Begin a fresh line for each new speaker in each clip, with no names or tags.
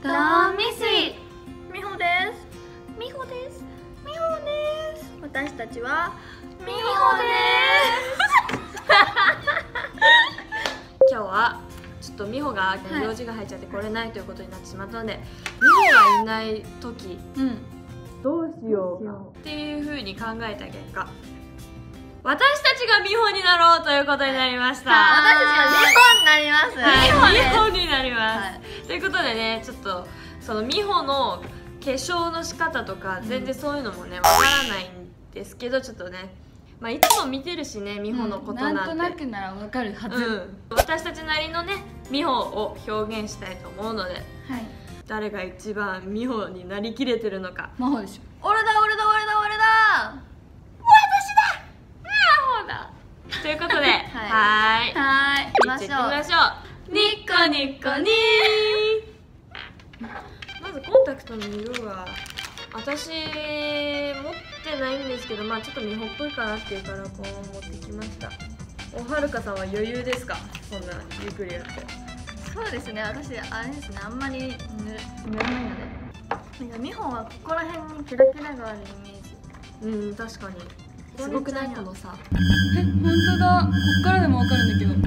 ダミスみほです。みほです。みほです。私たちはみほです。今日はちょっとみほが用事が入っちゃって来れないということになってしまったので、みほがいない時、どうしようかっていう風に考えた結果、私たちがみほになろうということになりました。
私たちがみほになります。
みほになります。ということでね、ちょっとそのみほの化粧の仕方とか全然そういうのもねわからないんですけど、ちょっとね、まあいつも見てるしね、みほのことなんて、
なんとなくならわかるはず。
私たちなりのねみほを表現したいと思うので、誰が一番みほになりきれてるのか。
魔法でしょ。
俺だ俺だ俺だ俺だ、私だ、ということで、はい、行ってみましょう。ニッコニッコニー。まずコンタクトの色が私持ってないんですけど、まあちょっとみほっぽいかなっていうからこう持ってきました。おはるかさんは余裕ですか？そんなゆっくりやって。
そうですね、私あれですね、あんまり塗らないので。みほはここら辺にキラキラがあるイメージ。
確かにすごくない？このさ、
本当だ、こっからでもわかるんだけど。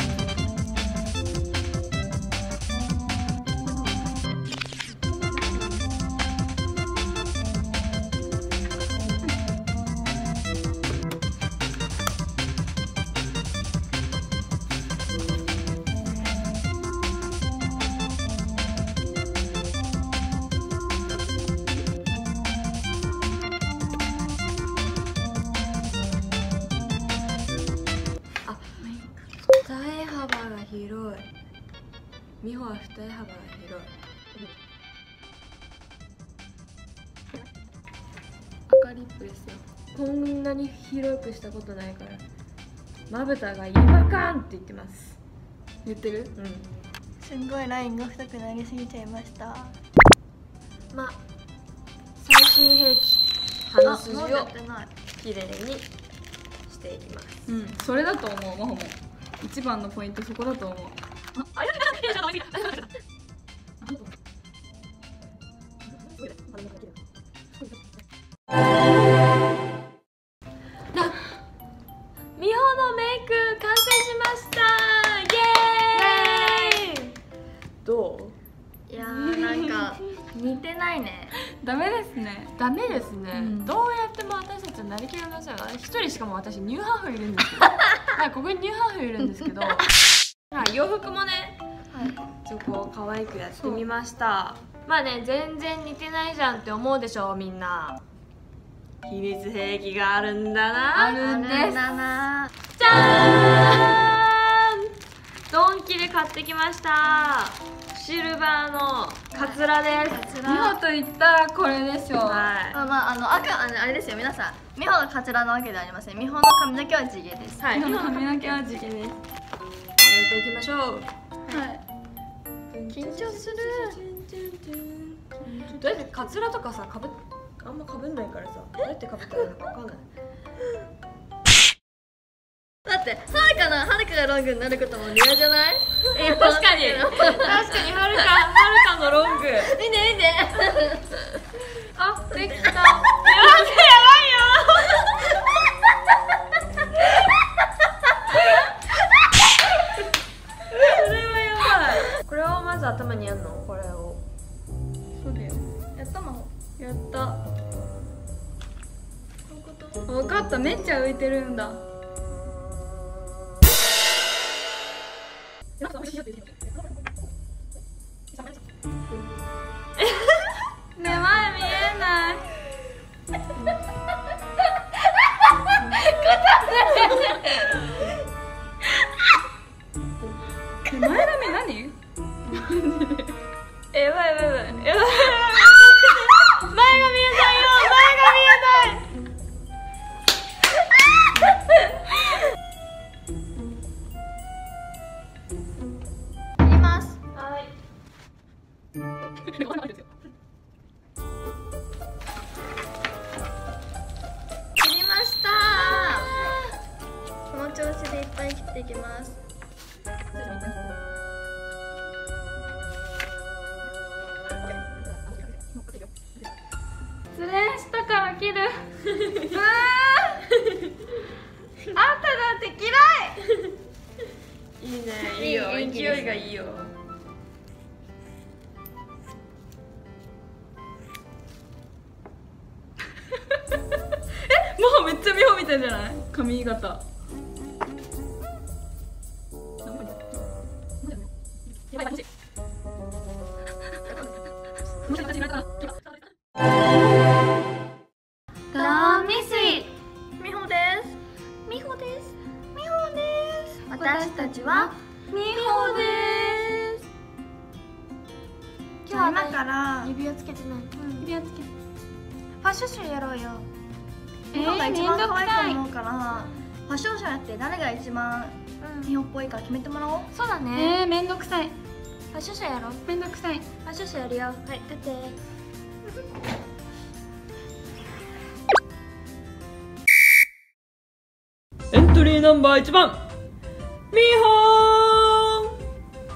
二重幅が広い。みほは二重幅が広い。
赤リップですよ。
こんなに広くしたことないから、まぶたが違和感って言ってます。
言ってる？
す
んごいラインが太くなりすぎちゃいました。
まあ最終兵器、鼻筋をきれいにしていきます。
それだと思う。まほも一番のポイントそこだと思う。
みほのメイク完成しました。イエーイ。どう？
いやー、なんか似てないね。ダメですね。
ダメですね。どうやっても私たちはなりきれません。一人しかも私ニューハーフいるんですけど、ここにニューハーフいるんですけど、洋服もね、ちょっとこう可愛くやってみました。まあね、全然似てないじゃんって思うでしょみんな。秘密兵器があるんだな。
あるんです。
じゃーん、ドンキで買ってきました。シルバーのカツラです。
みほと言ったらこれでしょ。
はい。
あれですよ、皆さん。みほのカツラなわけではありません。みほの髪の毛は地毛です。
はい。
みほの髪の毛は地毛です。
やっていきましょう。
はい。緊張する。
どうやってカツラとかさ、あんまかぶんないからさ、どうやってかぶったらいいのかわかんない。
だってはるかがロングになることもレアじゃない？
確かにはるかのロング。
見て見て。
あ、できた。やばいよ。それはやばい。これをまず頭にやるの？これを。
そうだよ。やったまほ。やった。分かった、めっちゃ浮いてるんだ。ね、前見えない。前髪何？
やばい。前が見えないよ。前が見えない。
切ります。
はい。
切りました。この調子でいっぱい切っていきます。 てんじゃない髪型。
私たちはみほです。今日今から
指輪つけてない。指輪つけて。
ファッションショーやろうよ。みほが一番可愛いと思うから、ファッションショーやって誰が一番みほっぽいか決めてもらおう。
そうだね。
めんどくさい。
ファッションショーやろう。
めんどくさい。
ファッションショーやるよ。はい、だって。
エントリーナンバー1番みほーん。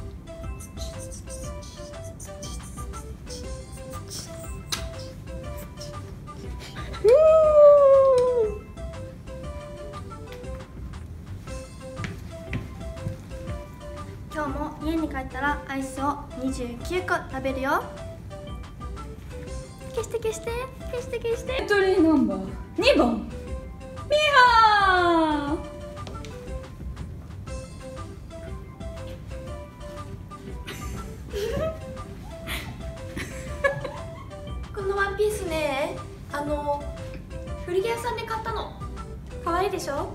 今日も家に帰ったらアイスを29個食べるよ。消して消して消して消して。
エントリーナンバー2番みほー。
このワンピースね、古着屋さんで買ったの。可愛いでしょ。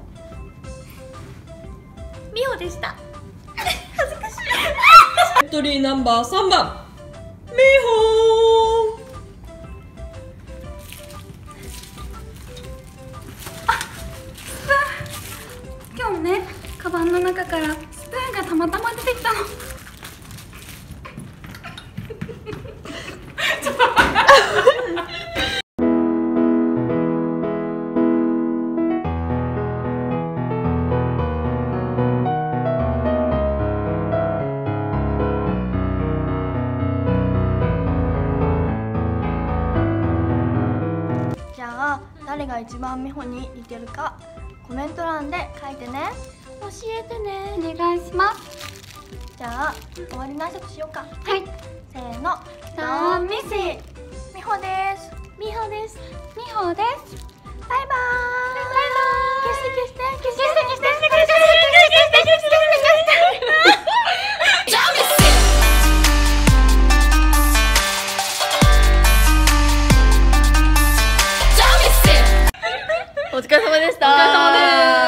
みほでした。恥ずかしい。
エントリーナンバー3番みほーん。
今日ね、カバンの中からスプーンがたまたま出てきたの。
じゃあ誰が一番みほに似てるかコメント欄で書いてね。
教えてね。
お願いします。
じゃあ終わりの挨拶しようか。
はい。
せーの。
Don't miss it。
みほです。
みほです。
みほです。
バイバーイ。消して消して消して消して消して消して消して
お疲れ様でした。
お疲れ様です。